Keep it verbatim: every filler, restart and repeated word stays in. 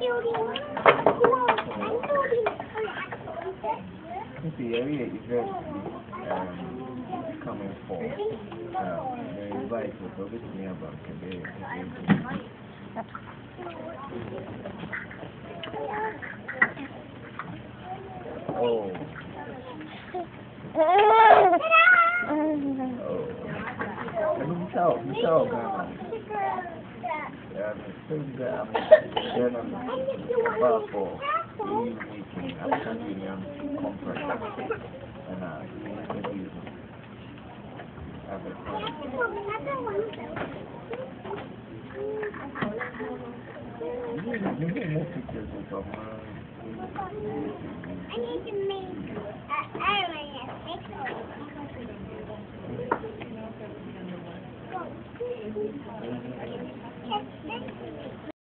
The area is very um, coming for uh, the invite was always near about today. Oh. Oh. Himself, himself, yeah, the thing that I'm going to for the meeting, I'm continuing conference, and uh, maybe have a time. You need more pictures of mine. I need to make an island.